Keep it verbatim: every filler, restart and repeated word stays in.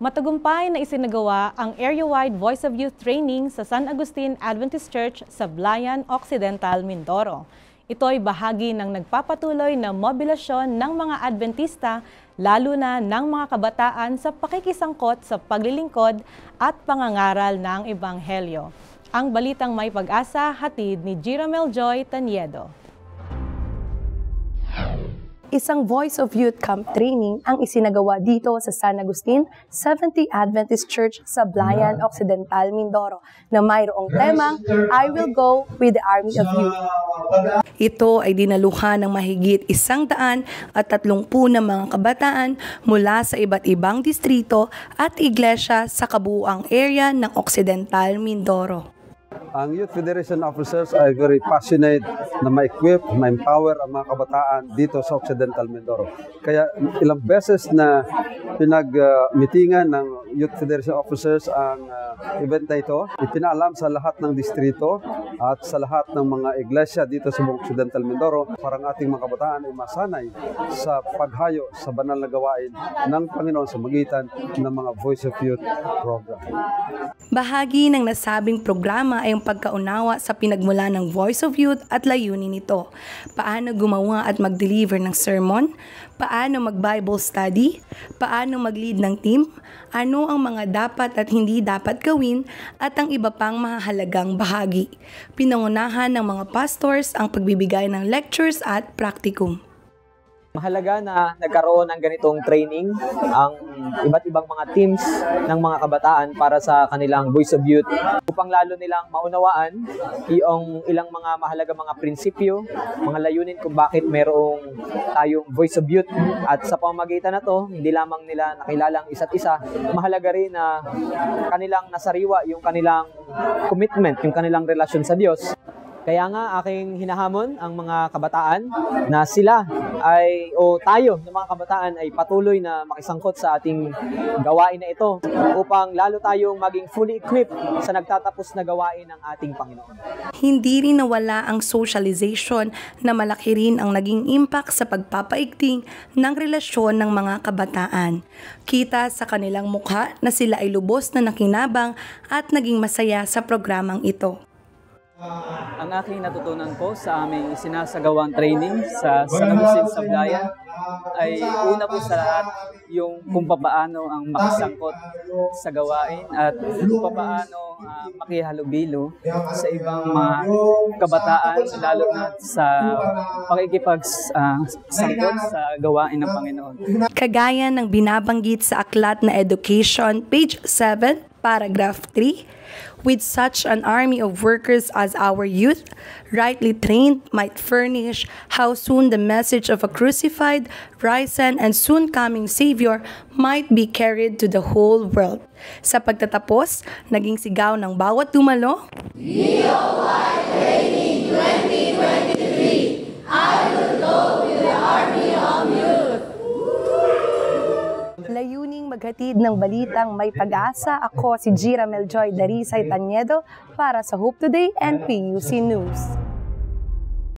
Matagumpay na isinagawa ang area-wide Voice of Youth Training sa San Agustin Adventist Church sa Blayan Occidental, Mindoro. Ito ay bahagi ng nagpapatuloy na mobilasyon ng mga Adventista, lalo na ng mga kabataan sa pakikisangkot sa paglilingkod at pangangaral ng Ebanghelyo. Ang balitang may pag-asa, hatid ni Jiramel Joy Taniedo. Isang Voice of Youth Camp training ang isinagawa dito sa San Agustin Seventh-day Adventist Church sa Blayan Occidental, Mindoro na mayroong temang I Will Go with the Army of Youth. Ito ay dinaluhan ng mahigit isang daan at tatlongpu na mga kabataan mula sa iba't ibang distrito at iglesia sa kabuuang area ng Occidental, Mindoro. Ang Youth Federation officers ay very passionate na ma-equip, ma-empower ang mga kabataan dito sa Occidental Mindoro. Kaya ilang beses na pinag-meetingan ng Youth Federation officers ang uh, event na ito, ipinaalam sa lahat ng distrito at sa lahat ng mga iglesia dito sa Occidental Mindoro para ang ating mga kabataan ay masanay sa paghayo sa banal na gawain ng Panginoon sa magitan ng mga Voice of Youth program. Bahagi ng nasabing programa ay ang pagkaunawa sa pinagmula ng Voice of Youth at layunin nito. Paano gumawa at mag-deliver ng sermon, paano mag-Bible study, paano mag-lead ng team, ano ang mga dapat at hindi dapat gawin, at ang iba pang mahalagang bahagi. Pinangunahan ng mga pastors ang pagbibigay ng lectures at practicum. Mahalaga na nagkaroon ng ganitong training ang iba't ibang mga teams ng mga kabataan para sa kanilang Voice of Youth upang lalo nilang maunawaan yung ilang mga mahalaga mga prinsipyo, mga layunin kung bakit mayroong tayong Voice of Youth. At sa pamamagitan na to, hindi lamang nila nakilala ang isa't isa, mahalaga rin na kanilang nasariwa yung kanilang commitment, yung kanilang relasyon sa Diyos. Kaya nga aking hinahamon ang mga kabataan na sila ay o tayo ng mga kabataan ay patuloy na makisangkot sa ating gawain na ito upang lalo tayong maging fully equipped sa nagtatapos na gawain ng ating Panginoon. Hindi rin nawala ang socialization na malaki rin ang naging impact sa pagpapaigting ng relasyon ng mga kabataan. Kita sa kanilang mukha na sila ay lubos na nakinabang at naging masaya sa programang ito. Ang aking natutunan po sa aming isinasagawang training sa San Agustin sa Blayan ay una po sa lahat yung kung paano ang makisangkot sa gawain at kung paano uh, makihalubilo sa ibang mga kabataan, lalo na sa pakikipagsangkot uh, sa gawain ng Panginoon. Kagaya ng binabanggit sa aklat na Education, page seven, paragraph three, with such an army of workers as our youth, rightly trained, might furnish how soon the message of a crucified, risen, and soon coming Savior might be carried to the whole world. Sa pagtatapos, naging sigaw ng bawat dumalo, V O Y Training twenty twenty-three, I will go with the army of youth. Layuning maghatid ng balitang may pag-asa, ako si Jiramel Joy Taniedo para sa Hope Today and P U C News.